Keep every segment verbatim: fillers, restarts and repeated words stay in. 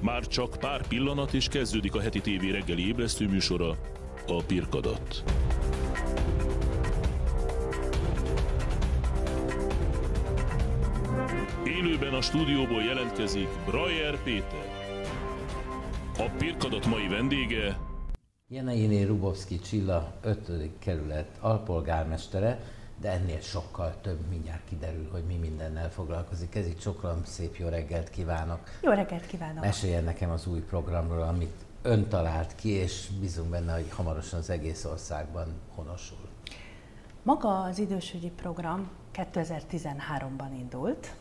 Már csak pár pillanat és kezdődik a heti tévé reggeli ébresztő műsora, a Pirkadat. Élőben a stúdióból jelentkezik Brajer Péter. A Pirkadat mai vendége Jeneiné Rubovszky Csilla, ötödik kerület alpolgármestere, de ennél sokkal több, mindjárt kiderül, hogy mi mindennel foglalkozik. Ez itt Sokram, szép jó reggelt kívánok! Jó reggelt kívánok! Meséljen nekem az új programról, amit ön talált ki, és bízunk benne, hogy hamarosan az egész országban honosul. Maga az idősügyi program kétezer-tizenháromban indult.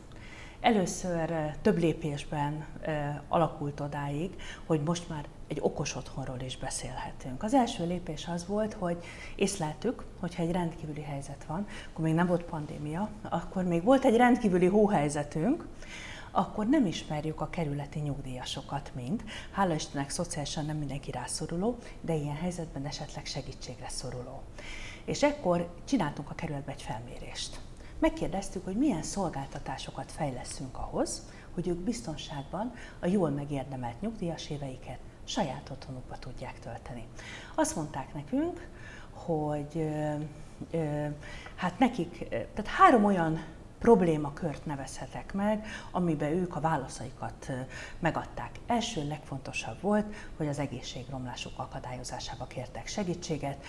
Először több lépésben alakult odáig, hogy most már egy okos otthonról is beszélhetünk. Az első lépés az volt, hogy észleltük, hogyha egy rendkívüli helyzet van, akkor még nem volt pandémia, akkor még volt egy rendkívüli hóhelyzetünk, akkor nem ismerjük a kerületi nyugdíjasokat mind. Hála Istennek szociálisan nem mindenki rászoruló, de ilyen helyzetben esetleg segítségre szoruló. És ekkor csináltunk a kerületbe egy felmérést. Megkérdeztük, hogy milyen szolgáltatásokat fejleszünk ahhoz, hogy ők biztonságban a jól megérdemelt nyugdíjas éveiket saját otthonukba tudják tölteni. Azt mondták nekünk, hogy ö, ö, hát nekik, tehát három olyan problémakört nevezhetek meg, amiben ők a válaszaikat megadták. Első legfontosabb volt, hogy az egészségromlásuk akadályozásába kértek segítséget.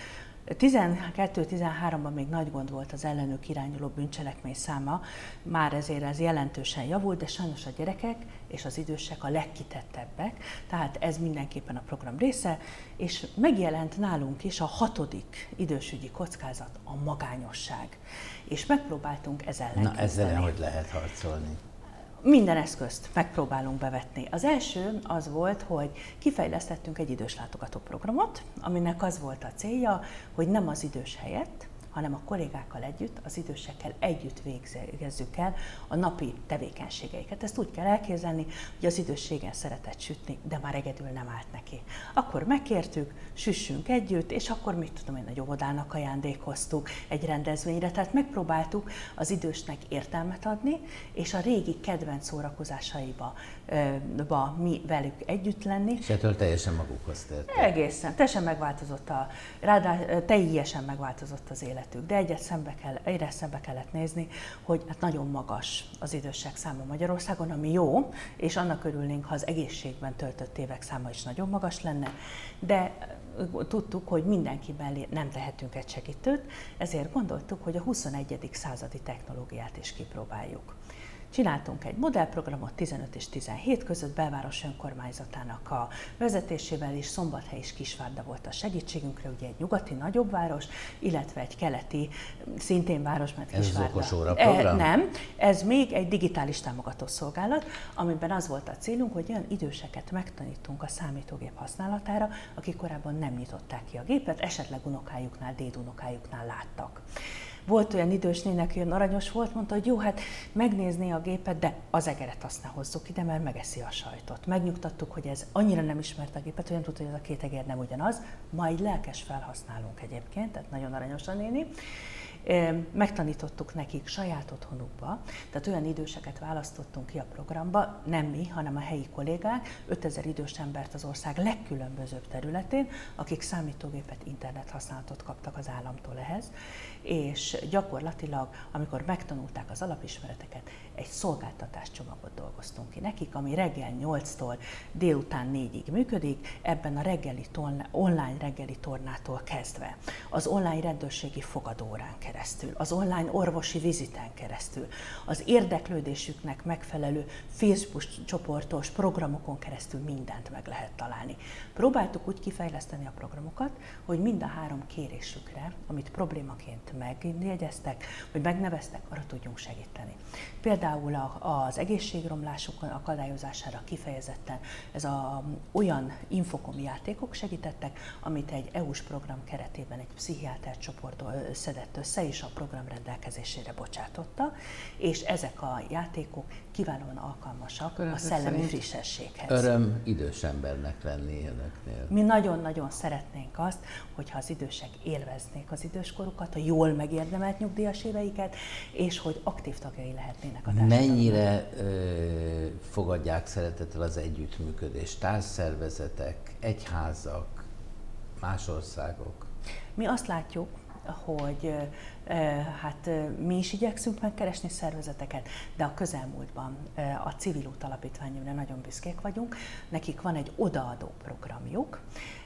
tizenkettő-tizenháromban még nagy gond volt az ellenük irányuló bűncselekmény száma, már ezért ez jelentősen javult, de sajnos a gyerekek és az idősek a legkitettebbek, tehát ez mindenképpen a program része, és megjelent nálunk is a hatodik idősügyi kockázat, a magányosság. És megpróbáltunk ezzel ellen Na ezzel hogy lehet harcolni? Minden eszközt megpróbálunk bevetni. Az első az volt, hogy kifejlesztettünk egy idős látogató programot, aminek az volt a célja, hogy nem az idős helyett, hanem a kollégákkal együtt, az idősekkel együtt végezzük el a napi tevékenységeiket. Ezt úgy kell elképzelni, hogy az idős régen szeretett sütni, de már egyedül nem állt neki. Akkor megkértük, süssünk együtt, és akkor mit tudom én, egy óvodának ajándékoztuk egy rendezvényre, tehát megpróbáltuk az idősnek értelmet adni, és a régi kedvenc szórakozásaiba ba, mi velük együtt lenni. És ettől teljesen magukhoz tértek. Egészen, teljesen megváltozott a, ráadásul teljesen megváltozott az élet. De egyet szembe kell, egyre szembe kellett nézni, hogy hát nagyon magas az idősek száma Magyarországon, ami jó, és annak örülnénk, ha az egészségben töltött évek száma is nagyon magas lenne, de tudtuk, hogy mindenki mellé nem tehetünk egy segítőt, ezért gondoltuk, hogy a huszonegyedik századi technológiát is kipróbáljuk. Csináltunk egy modellprogramot tizenöt és tizenhét között, belváros önkormányzatának a vezetésével is, Szombathely és Kisvárda volt a segítségünkre, ugye egy nyugati nagyobb város, illetve egy keleti, szintén város, mert Kisvárda. Ez az okos óra program? Nem, ez még egy digitális támogató szolgálat, amiben az volt a célunk, hogy olyan időseket megtanítunk a számítógép használatára, akik korábban nem nyitották ki a gépet, esetleg unokájuknál, dédunokájuknál láttak. Volt olyan idős néni, aki olyan aranyos volt, mondta, hogy jó, hát megnézni a gépet, de az egeret azt ne hozzuk ide, mert megeszi a sajtot. Megnyugtattuk, hogy ez annyira nem ismert a gépet, hogy nem tudta, hogy ez a két eger nem ugyanaz. Ma egy lelkes felhasználónk egyébként, tehát nagyon aranyos a néni. Megtanítottuk nekik saját otthonukba, tehát olyan időseket választottunk ki a programba, nem mi, hanem a helyi kollégák, ötezer idős embert az ország legkülönbözőbb területén, akik számítógépet, internet használatot kaptak az államtól ehhez, és gyakorlatilag, amikor megtanulták az alapismereteket, egy szolgáltatáscsomagot dolgoztunk ki nekik, ami reggel nyolctól délután négyig működik, ebben a reggeli torna, online reggeli tornától kezdve, az online rendőrségi fogadórán keresztül, az online orvosi viziten keresztül, az érdeklődésüknek megfelelő Facebook csoportos programokon keresztül mindent meg lehet találni. Próbáltuk úgy kifejleszteni a programokat, hogy mind a három kérésükre, amit problémaként megjegyeztek, vagy megneveztek, arra tudjunk segíteni. Például az egészségromlások akadályozására kifejezetten ez a, olyan infokom játékok segítettek, amit egy é u-s program keretében egy pszichiáter csoport szedett össze, is a program rendelkezésére bocsátotta, és ezek a játékok kiválóan alkalmasak a szellemi frissességhez. Öröm idős embernek lenni önöknél. Mi nagyon-nagyon szeretnénk azt, hogyha az idősek élveznék az időskorukat, a jól megérdemelt nyugdíjas éveiket, és hogy aktív tagjai lehetnének a társadalomnak. Mennyire ö, fogadják szeretettel az együttműködést? Társszervezetek, egyházak, más országok? Mi azt látjuk, hogy hát mi is igyekszünk megkeresni szervezeteket, de a közelmúltban a Civil Út Alapítványra nagyon büszkék vagyunk. Nekik van egy odaadó programjuk,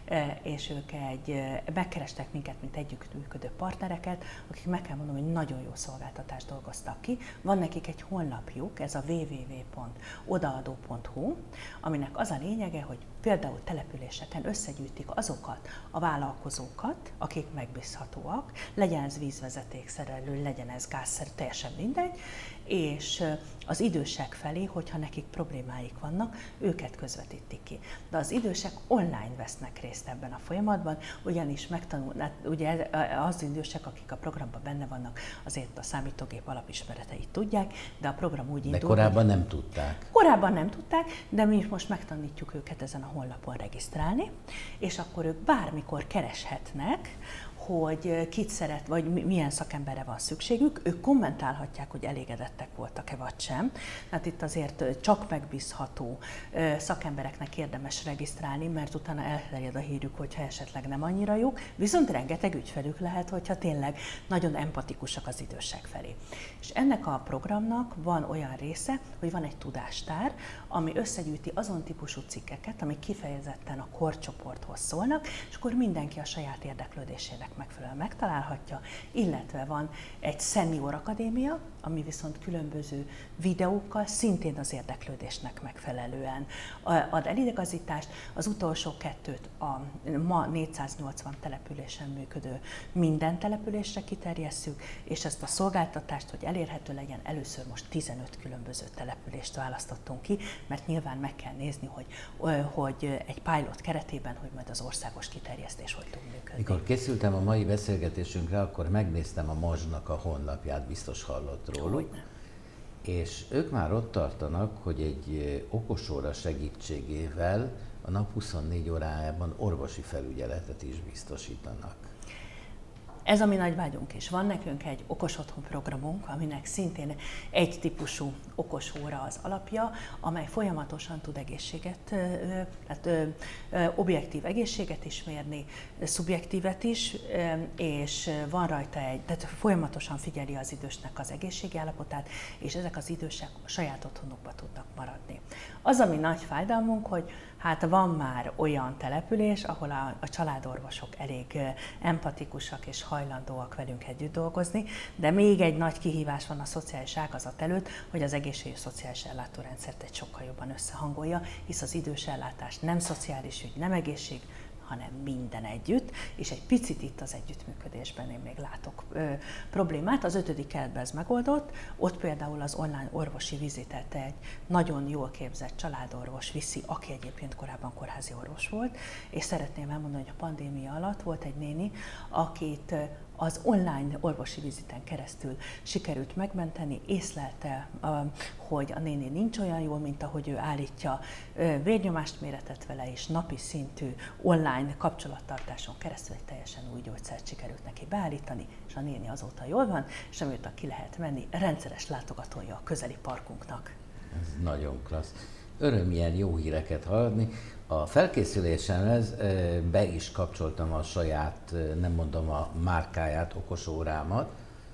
és ők egy, megkerestek minket, mint együttműködő partnereket, akik meg kell mondanom, hogy nagyon jó szolgáltatást dolgoztak ki. Van nekik egy honlapjuk, ez a double-u double-u double-u pont odaadó pont hu, aminek az a lényege, hogy például településeken összegyűjtik azokat a vállalkozókat, akik megbízhatóak, legyen ez vízvezetékszerelő, legyen ez gázszerelő, teljesen mindegy, és az idősek felé, hogyha nekik problémáik vannak, őket közvetítik ki. De az idősek online vesznek részt ebben a folyamatban, ugyanis megtanul, ugye az idősek, akik a programban benne vannak, azért a számítógép alapismereteit tudják, de a program úgy indul. De korábban nem tudták. Korábban nem tudták, de mi most megtanítjuk őket ezen a honlapon regisztrálni, és akkor ők bármikor kereshetnek, hogy kit szeret, vagy milyen szakemberre van szükségük, ők kommentálhatják, hogy elégedettek voltak-e vagy sem. Hát itt azért csak megbízható szakembereknek érdemes regisztrálni, mert utána elterjed a hírük, hogyha esetleg nem annyira jók, viszont rengeteg ügyfelük lehet, hogyha tényleg nagyon empatikusak az idősek felé. És ennek a programnak van olyan része, hogy van egy tudástár, ami összegyűjti azon típusú cikkeket, amik kifejezetten a korcsoporthoz szólnak, és akkor mindenki a saját érdeklődésének megfelelően megtalálhatja, illetve van egy Senior Akadémia, ami viszont különböző videókkal szintén az érdeklődésnek megfelelően ad eligazítást. Az utolsó kettőt a ma négyszáznyolcvan településen működő minden településre kiterjesszük, és ezt a szolgáltatást, hogy elérhető legyen, először most tizenöt különböző települést választottunk ki, mert nyilván meg kell nézni, hogy, hogy egy pilot keretében, hogy majd az országos kiterjesztés hogy tud működni. Mikor készültem a mai beszélgetésünkre, akkor megnéztem a Mazsnak a honlapját, biztos hallott róluk. Hogyne. És ők már ott tartanak, hogy egy okosóra segítségével a nap huszonnégy órájában orvosi felügyeletet is biztosítanak. Ez a mi nagy vágyunk is. Van nekünk egy okos otthon programunk, aminek szintén egy típusú okos óra az alapja, amely folyamatosan tud egészséget, tehát objektív egészséget is mérni, szubjektívet is, és van rajta egy, tehát folyamatosan figyeli az idősnek az egészségi állapotát, és ezek az idősek a saját otthonukba tudnak maradni. Az, ami nagy fájdalmunk, hogy hát van már olyan település, ahol a, a családorvosok elég empatikusak és hajlandóak velünk együtt dolgozni, de még egy nagy kihívás van a szociális ágazat előtt, hogy az egészségügyi szociális ellátórendszert egy sokkal jobban összehangolja, hisz az idős ellátás nem szociális ügy, nem egészség, hanem minden együtt, és egy picit itt az együttműködésben én még látok ö, problémát. Az ötödik keretben ez megoldott, ott például az online orvosi vizitet egy nagyon jól képzett családorvos viszi, aki egyébként korábban kórházi orvos volt, és szeretném elmondani, hogy a pandémia alatt volt egy néni, akit az online orvosi viziten keresztül sikerült megmenteni, észlelte, hogy a néni nincs olyan jól, mint ahogy ő állítja, vérnyomást méretett vele, és napi szintű online kapcsolattartáson keresztül egy teljesen új gyógyszert sikerült neki beállítani, és a néni azóta jól van, és amióta ki lehet menni, rendszeres látogatója a közeli parkunknak. Ez nagyon klassz. Öröm ilyen jó híreket hallani. A felkészülésemhez be is kapcsoltam a saját, nem mondom a márkáját, okosórámat.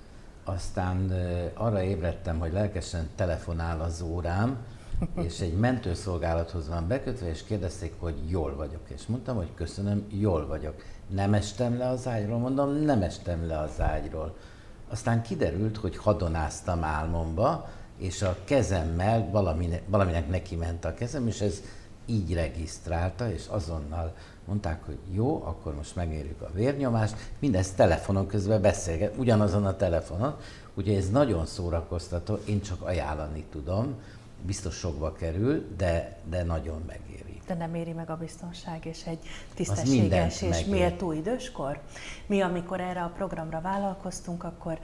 Aztán arra ébredtem, hogy lelkesen telefonál az órám, és egy mentőszolgálathoz van bekötve, és kérdezték, hogy jól vagyok. És mondtam, hogy köszönöm, jól vagyok. Nem estem le az ágyról? Mondom, nem estem le az ágyról. Aztán kiderült, hogy hadonáztam álmomba, és a kezemmel valaminek, valaminek neki ment a kezem, és ez így regisztrálta, és azonnal mondták, hogy jó, akkor most megmérjük a vérnyomást, mindezt telefonon közben beszélget, ugyanazon a telefonon, ugye ez nagyon szórakoztató, én csak ajánlani tudom, biztos sokba kerül, de, de nagyon megéri. De nem éri meg a biztonság és egy tisztességes és megér. méltó időskor? Mi, amikor erre a programra vállalkoztunk, akkor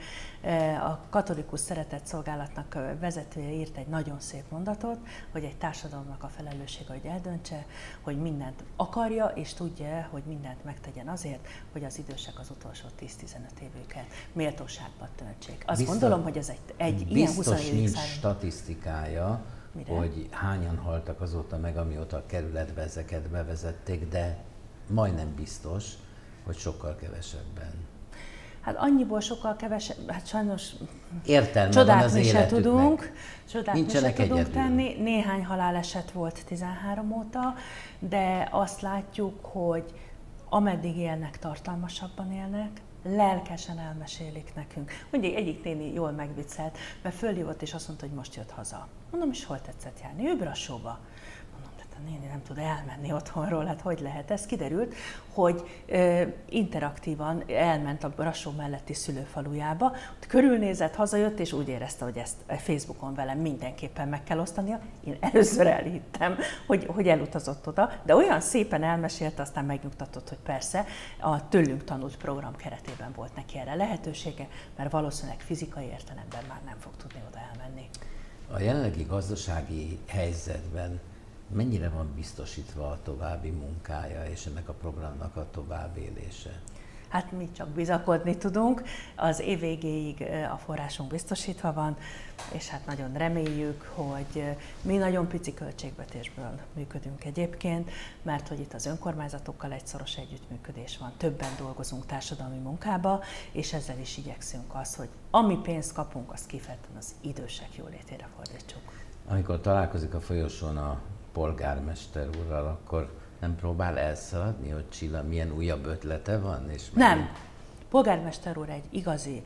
a Katolikus Szeretetszolgálatnak vezetője írt egy nagyon szép mondatot, hogy egy társadalomnak a felelőssége, hogy eldöntse, hogy mindent akarja, és tudja, hogy mindent megtegyen azért, hogy az idősek az utolsó tíz-tizenöt évüket méltóságban töltsék. Azt biztos, gondolom, hogy ez egy, egy ilyen huszonegyedik nincs század... statisztikája, mire? Hogy hányan haltak azóta meg, amióta a kerületbe ezeket bevezették, de majdnem biztos, hogy sokkal kevesebben. Hát annyiból sokkal kevesebb, hát sajnos Értelme csodát mi se tudunk, csodát mi se tudunk egyedül. tenni. Néhány haláleset volt tizenhárom óta, de azt látjuk, hogy ameddig élnek, tartalmasabban élnek, lelkesen elmesélik nekünk. Ugye egyik néni jól megviccelt, mert fölhívott és azt mondta, hogy most jött haza. Mondom, és hol tetszett járni? Ő Brassóba. Mondom, tehát a néni nem tud elmenni otthonról, hát hogy lehet? Ez kiderült, hogy ö, interaktívan elment a Brassó melletti szülőfalujába, ott körülnézett, hazajött, és úgy érezte, hogy ezt Facebookon velem mindenképpen meg kell osztania. Én először elhittem, hogy, hogy elutazott oda, de olyan szépen elmesélte, aztán megnyugtatott, hogy persze a tőlünk tanult program keretében volt neki erre lehetősége, mert valószínűleg fizikai értelemben már nem fog tudni oda elmenni. A jelenlegi gazdasági helyzetben mennyire van biztosítva a további munkája és ennek a programnak a továbbélése? Hát mi csak bizakodni tudunk, az év végéig a forrásunk biztosítva van, és hát nagyon reméljük, hogy mi nagyon pici költségvetésből működünk egyébként, mert hogy itt az önkormányzatokkal egy szoros együttműködés van, többen dolgozunk társadalmi munkába, és ezzel is igyekszünk az, hogy ami pénzt kapunk, azt kifejezetten az idősek jólétére fordítsuk. Amikor találkozik a folyosón a polgármester úrral, akkor nem próbál elszaladni, hogy Csilla milyen újabb ötlete van? És nem. Polgármester úr egy igazi,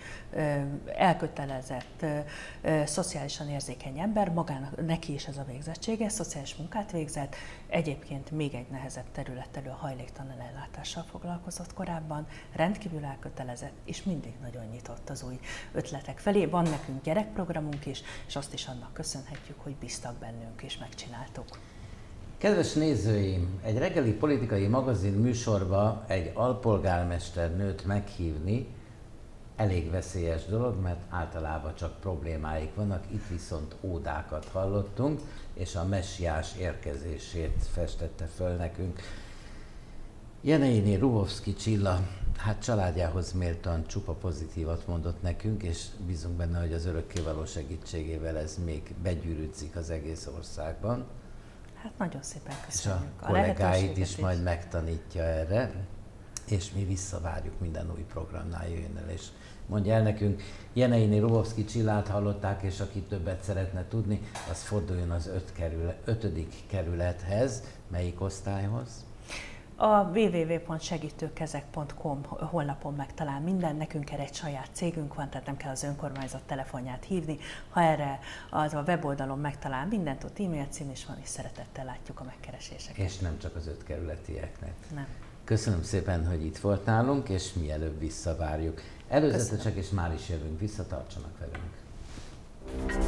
elkötelezett, szociálisan érzékeny ember, magának, neki is ez a végzettsége, szociális munkát végzett, egyébként még egy nehezebb területtelő a hajléktalan ellátással foglalkozott korábban, rendkívül elkötelezett, és mindig nagyon nyitott az új ötletek felé. Van nekünk gyerekprogramunk is, és azt is annak köszönhetjük, hogy bíztak bennünk, és megcsináltuk. Kedves nézőim, egy reggeli politikai magazin műsorba egy alpolgármester nőt meghívni elég veszélyes dolog, mert általában csak problémáik vannak, itt viszont ódákat hallottunk, és a messiás érkezését festette föl nekünk. Jeneiné Ruhovszky Csilla, hát családjához méltóan csupa pozitívat mondott nekünk, és bízunk benne, hogy az örökkévaló segítségével ez még begyűrűdzik az egész országban. Hát nagyon szépen köszönjük. És a, a kollégáit is, is majd megtanítja erre, és mi visszavárjuk minden új programnál jöjjön el, és mondja el nekünk, Jeneiné Ruhovszky Csillát hallották, és aki többet szeretne tudni, az forduljon az öt kerület, ötödik kerülethez, melyik osztályhoz? A double-u double-u double-u pont segítőkezek pont com honlapon megtalál minden, nekünk erre egy saját cégünk van, tehát nem kell az önkormányzat telefonját hívni. Ha erre az a weboldalon megtalál mindent, ott e-mail cím is van, és szeretettel látjuk a megkereséseket. És nem csak az öt kerületieknek. Nem. Köszönöm szépen, hogy itt volt nálunk, és mielőbb visszavárjuk. Előzetesek, és már is jövünk vissza, tartsanak velünk.